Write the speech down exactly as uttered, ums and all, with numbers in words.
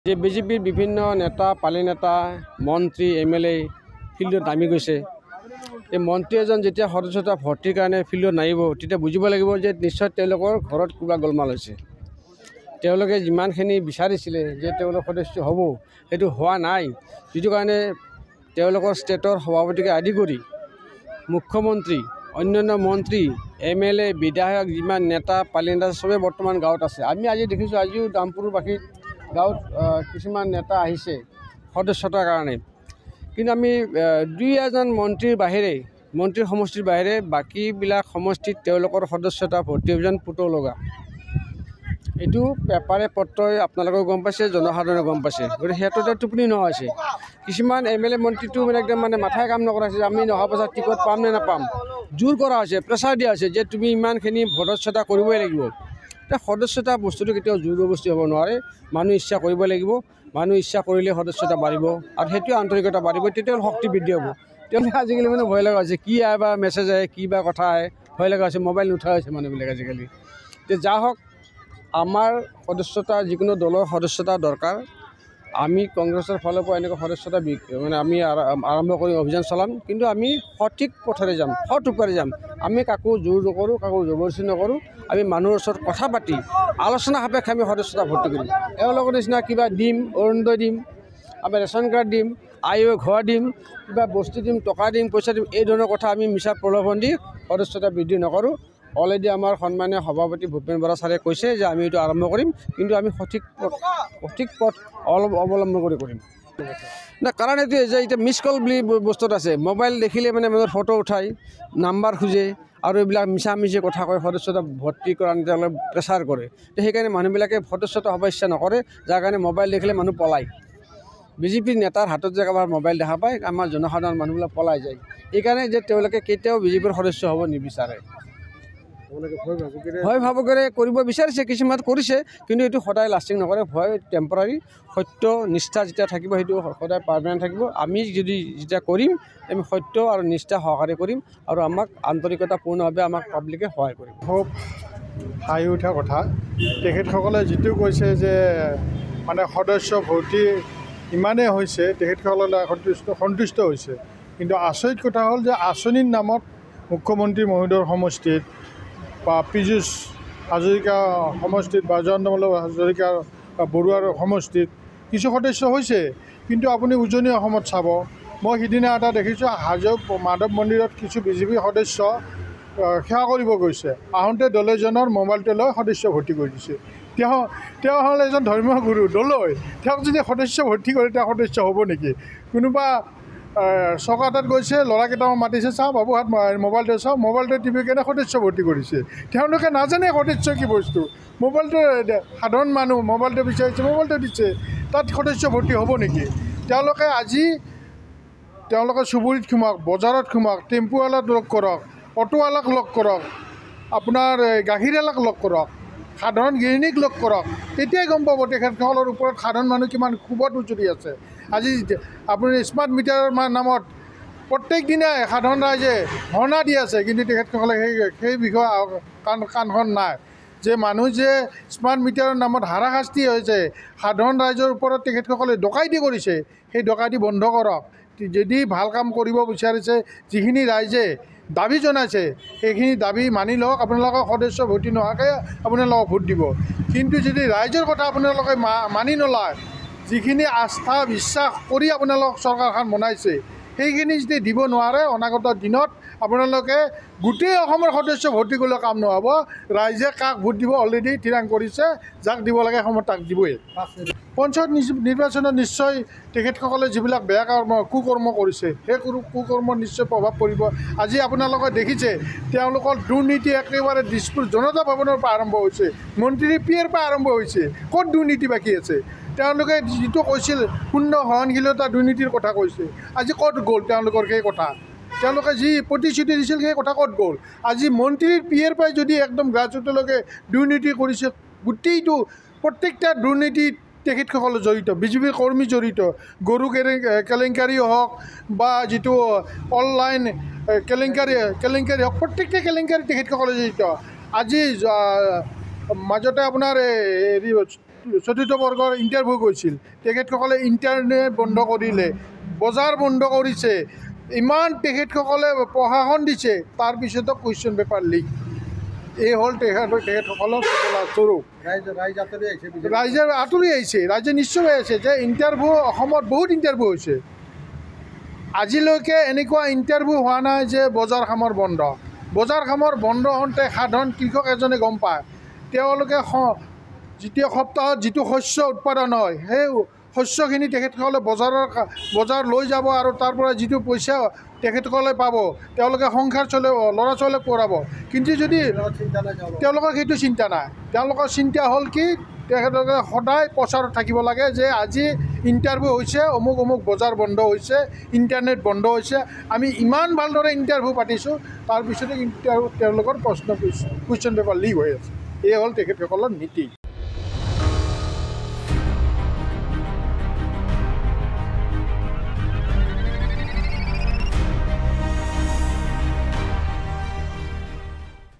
যে বিজেপিৰ বিভিন্ন নেতা পালি নেতা মন্ত্ৰী এম এল এ ফিল্ডত নামি গৈছে। এই মন্ত্ৰী এজন যেতিয়া সদস্যতা ভৰ্তিৰ কাৰণে ফিল্ডত নামিব তেতিয়া বুজিব লাগিব যে নিশ্চয় তেওঁলোকৰ ঘৰত কিবা গোলমাল হৈছে। তেওঁলোকে যিমানখিনি বিচাৰিছিলে যে তেওঁলোক সদস্য হ'ব সেইটো হোৱা নাই, যিটো কাৰণে তেওঁলোকৰ ষ্টেটৰ সভাপতিকে আদি কৰি মুখ্যমন্ত্ৰী অন্যান্য মন্ত্ৰী এম এল এ বিধায়ক যিমান নেতা পালি নেতা চবে বৰ্তমান গাঁৱত আছে। আমি আজি দেখিছোঁ আজিও দামপুৰবাসীত গাঁৱত কিছুমান নেতা আহিছে সদস্যতাৰ কাৰণে, কিন্তু আমি দুই এজন মন্ত্ৰীৰ বাহিৰে মন্ত্ৰীৰ সমষ্টিৰ বাহিৰে বাকীবিলাক সমষ্টিত তেওঁলোকৰ সদস্যতা ভৰ্তি অভিযান পুতৌ লগা। এইটো পেপাৰে পত্ৰই আপোনালোকেও গম পাইছে, জনসাধাৰণে গম পাইছে। গতিকে সিহঁতৰ টোপনি নোহোৱা হৈছে। কিছুমান এম এল এ মন্ত্ৰীটো মানে একদম মানে মাথাই কাম নকৰা হৈছে। আমি নহা পাছত টিকট পাম নে নাপাম জোৰ কৰা হৈছে, প্ৰেছাৰ দিয়া হৈছে যে তুমি ইমানখিনি সদস্যতা কৰিবই লাগিব। এতিয়া সদস্যতা বস্তুটো কেতিয়াও জোৰ বস্তু হ'ব নোৱাৰে, মানুহ ইচ্ছা কৰিব লাগিব। মানুহ ইচ্ছা কৰিলে সদস্যতা বাঢ়িব আৰু সেইটোৱে আন্তৰিকতা বাঢ়িব, তেতিয়াহ'লে শক্তি বৃদ্ধি হ'ব। তেওঁলোকে আজিকালি মানে ভয় লগা হৈছে, কি আহে বা মেছেজ আহে কি বা কথা আহে ভয় লগা হৈছে, মোবাইল নুঠা হৈছে মানুহবিলাক আজিকালি। এতিয়া যা হওক, আমাৰ সদস্যতা যিকোনো দলৰ সদস্যতা দৰকাৰ। আমি কংগ্ৰেছৰ ফালৰ পৰা এনেকুৱা সদস্যতা মানে আমি আৰম্ভ কৰি অভিযান চলাম, কিন্তু আমি সঠিক পথেৰে যাম, সৎ উপায়েৰে যাম। আমি কাকো জোৰ নকৰোঁ, কাকো জবৰদস্তি নকৰোঁ। আমি মানুহৰ ওচৰত কথা পাতি আলোচনা সাপেক্ষে আমি সদস্যতা ভৰ্তি কৰিম। এওঁলোকৰ নিচিনা কিবা দিম, অৰুণোদয় দিম, আমি ৰেচন কাৰ্ড দিম, আয়ো ঘৰ দিম, কিবা বস্তু দিম, টকা দিম, পইচা দিম, এই ধৰণৰ কথা আমি মিছা প্ৰলোভন দি সদস্যতা বৃদ্ধি নকৰোঁ। অলৰেডি আমাৰ সন্মানীয় সভাপতি ভূপেন বৰা ছাৰে কৈছে যে আমি এইটো আৰম্ভ কৰিম, কিন্তু আমি সঠিক পথ সঠিক পথ অলপ অৱলম্বন কৰি কৰিম না। কাৰণ এইটোৱে যে এতিয়া মিছ কল বুলি বস্তুত আছে, মোবাইল দেখিলে মানে মানুহৰ ফটো উঠাই নাম্বাৰ খোজে আৰু এইবিলাক মিছা মিছি কথা কয়, সদস্যতা ভৰ্তি কৰা তেওঁলোকে প্ৰেছাৰ কৰে। তো সেইকাৰণে মানুহবিলাকে সদস্যতা হ'ব ইচ্ছা নকৰে, যাৰ কাৰণে মোবাইল দেখিলে মানুহ পলায়। বিজেপিৰ নেতাৰ হাতত যে কাৰোবাৰ মোবাইল দেখা পায় আমাৰ জনসাধাৰণ মানুহবিলাক পলাই যায়। এইকাৰণে যে তেওঁলোকে কেতিয়াও বিজেপিৰ সদস্য হ'ব নিবিচাৰে। ভয় ভাবুকেৰে কৰিব বিচাৰিছে, কিছুমান কৰিছে, কিন্তু এইটো সদায় লাষ্টিং নকৰে। ভয় টেম্পৰাৰী, সত্য নিষ্ঠা যেতিয়া থাকিব সেইটো সদায় পাৰ্মানেণ্ট থাকিব। আমি যদি যেতিয়া কৰিম আমি সত্য আৰু নিষ্ঠা সহকাৰে কৰিম আৰু আমাক আন্তৰিকতাপূৰ্ণভাৱে আমাক পাব্লিকে সহায় কৰিব। খুব হাঁহি উঠা কথা, তেখেতসকলে যিটো কৈছে যে মানে সদস্য ভৰ্তি ইমানেই হৈছে তেখেতসকলে সন্তুষ্ট সন্তুষ্ট হৈছে, কিন্তু আচৰিত কথা হ'ল যে আঁচনিৰ নামত মুখ্যমন্ত্ৰী মহোদয়ৰ সমষ্টিত বা পীযুষ হাজৰিকা সমষ্টিত বা জয়ন্তমল্ল হাজৰিকা বৰুৱাৰ সমষ্টিত কিছু সদস্য হৈছে, কিন্তু আপুনি উজনি অসমত চাব, মই সিদিনা এটা দেখিছোঁ হাজো মাধৱ মন্দিৰত কিছু বিজেপি সদস্য সেৱা কৰিব গৈছে, আহোঁতে দলেজনৰ মোবাইলটো লৈ সদস্য ভৰ্তি কৰি দিছে। তেওঁ তেওঁ হ'ল এজন ধৰ্মীয় গুৰু, দলৈ তেওঁক যদি সদস্য ভৰ্তি কৰে তেওঁ সদস্য হ'ব নেকি? কোনোবা চকাটাত গৈছে, ল'ৰাকেইটামান মাতিছে, চাওঁ বাবু হাত মোবাইলটো চাওঁ, মোবাইলটো টিপি কেনে সদস্য ভৰ্তি কৰিছে। তেওঁলোকে নাজানে সদস্য কি বস্তু। মোবাইলটো সাধাৰণ মানুহ মোবাইলটো বিচাৰিছে, মোবাইলটো দিছে, তাত সদস্য ভৰ্তি হ'ব নেকি? তেওঁলোকে আজি তেওঁলোকে চুবুৰীত সোমাওক, বজাৰত সোমাওক, টেম্পুৱালাক লগ কৰক, অটোৱালাক লগ কৰক, আপোনাৰ গাখীৰৱালাক লগ কৰক, সাধাৰণ গৃহিণীক লগ কৰক, তেতিয়াই গম পাব তেখেতসকলৰ ওপৰত সাধাৰণ মানুহ কিমান ক্ষোভত উজুৰি আছে। আজি আপুনি স্মাৰ্ট মিটাৰৰ নামত প্ৰত্যেক দিনাই সাধাৰণ ৰাইজে ধৰ্ণা দি আছে, কিন্তু তেখেতসকলে সেই সেই বিষয়ে কাণ কাণখন নাই যে মানুহ যে স্মাৰ্ট মিটাৰৰ নামত হাৰাশাস্তি হৈছে, সাধাৰণ ৰাইজৰ ওপৰত তেখেতসকলে ডকাইতি কৰিছে, সেই ডকাইতি বন্ধ কৰক। যদি ভাল কাম কৰিব বিচাৰিছে, যিখিনি ৰাইজে দাবী জনাইছে সেইখিনি দাবী মানি লওক, আপোনালোকক সদস্য ভৰ্তি নোহোৱাকৈ আপোনালোকক ভোট দিব। কিন্তু যদি ৰাইজৰ কথা আপোনালোকে মা মানি নলয়, যিখিনি আস্থা বিশ্বাস কৰি আপোনালোক চৰকাৰখন বনাইছে সেইখিনি যদি দিব নোৱাৰে, অনাগত দিনত আপোনালোকে গোটেই অসমৰ সদস্য ভৰ্তি কৰিলেও কাম নহ'ব। ৰাইজে কাক ভোট দিব অলৰেডি থিৰাং কৰিছে, যাক দিব লাগে সময়ত তাক দিবই। পঞ্চায়ত নিৰ্বাচনত নিশ্চয় তেখেতসকলে যিবিলাক বেয়া কৰ্ম কুকৰ্ম কৰিছে সেই কুকৰ্মৰ নিশ্চয় প্ৰভাৱ পৰিব। আজি আপোনালোকে দেখিছে তেওঁলোকৰ দুৰ্নীতি একেবাৰে দিছপুৰ জনতা ভৱনৰ পৰা আৰম্ভ হৈছে, মন্ত্ৰীৰ পিয়েৰ পৰা আৰম্ভ হৈছে। ক'ত দুৰ্নীতি বাকী আছে? তেওঁলোকে যিটো কৈছিল শূন্য সহনশীলতা দুৰ্নীতিৰ কথা কৈছে, আজি ক'ত গ'ল তেওঁলোকৰ সেই কথা? তেওঁলোকে যি প্ৰতিশ্ৰুতি দিছিল সেই কথা ক'ত গ'ল? আজি মন্ত্ৰীৰ পিয়েৰ পৰাই যদি একদম গ্ৰাছৰুটলৈকে দুৰ্নীতি কৰিছে, গোটেইটো প্ৰত্যেকটা দুৰ্নীতিত তেখেতসকলে জড়িত, বিজেপিৰ কৰ্মী জড়িত। গৰু কেলেংকাৰী হওক বা যিটো অনলাইন কেলেংকাৰী কেলেংকাৰী হওক, প্ৰত্যেকটা কেলেংকাৰী তেখেতসকলে জড়িত। আজি মাজতে আপোনাৰ হেৰি চতুৰ্থ বৰ্গৰ ইণ্টাৰভিউ কৰিছিল তেখেতসকলে ইণ্টাৰনেট বন্ধ কৰিলে বজাৰ বন্ধ কৰিছে ইমান তেখেতসকলে প্ৰশাসন দিছে তাৰপিছতো কুৱেশ্যন পেপাৰ লিক এই হ'ল তেখেত তেখেতসকলৰ স্বৰূপ ৰাইজে আঁতৰি আহিছে ৰাইজে নিশ্চয় হৈ আছে যে ইণ্টাৰভিউ অসমত বহুত ইণ্টাৰভিউ হৈছে আজিলৈকে এনেকুৱা ইণ্টাৰভিউ হোৱা নাই যে বজাৰ সমাৰ বন্ধ বজাৰ সমাৰ বন্ধ হওঁতে সাধাৰণ কৃষক এজনে গম পায় তেওঁলোকে দ্বিতীয় সপ্তাহত যিটো শস্য উৎপাদন হয় সেই শস্যখিনি তেখেতসকলে বজাৰৰ বজাৰ লৈ যাব আৰু তাৰ পৰা যিটো পইচা তেখেতসকলে পাব তেওঁলোকে সংসাৰ চলাব ল'ৰা ছোৱালীক পঢ়াব কিন্তু যদি তেওঁলোকৰ সেইটো চিন্তা নাই তেওঁলোকৰ চিন্তা হ'ল কি তেখেতলোকে সদায় প্ৰচাৰত থাকিব লাগে যে আজি ইণ্টাৰভিউ হৈছে অমুক অমুক বজাৰ বন্ধ হৈছে ইণ্টাৰনেট বন্ধ হৈছে আমি ইমান ভালদৰে ইণ্টাৰভিউ পাতিছোঁ তাৰপিছতে তেওঁলোকৰ প্ৰশ্ন কুৱেশ্যন পেপাৰ লিক হৈ আছে এই হ'ল তেখেতসকলৰ নীতি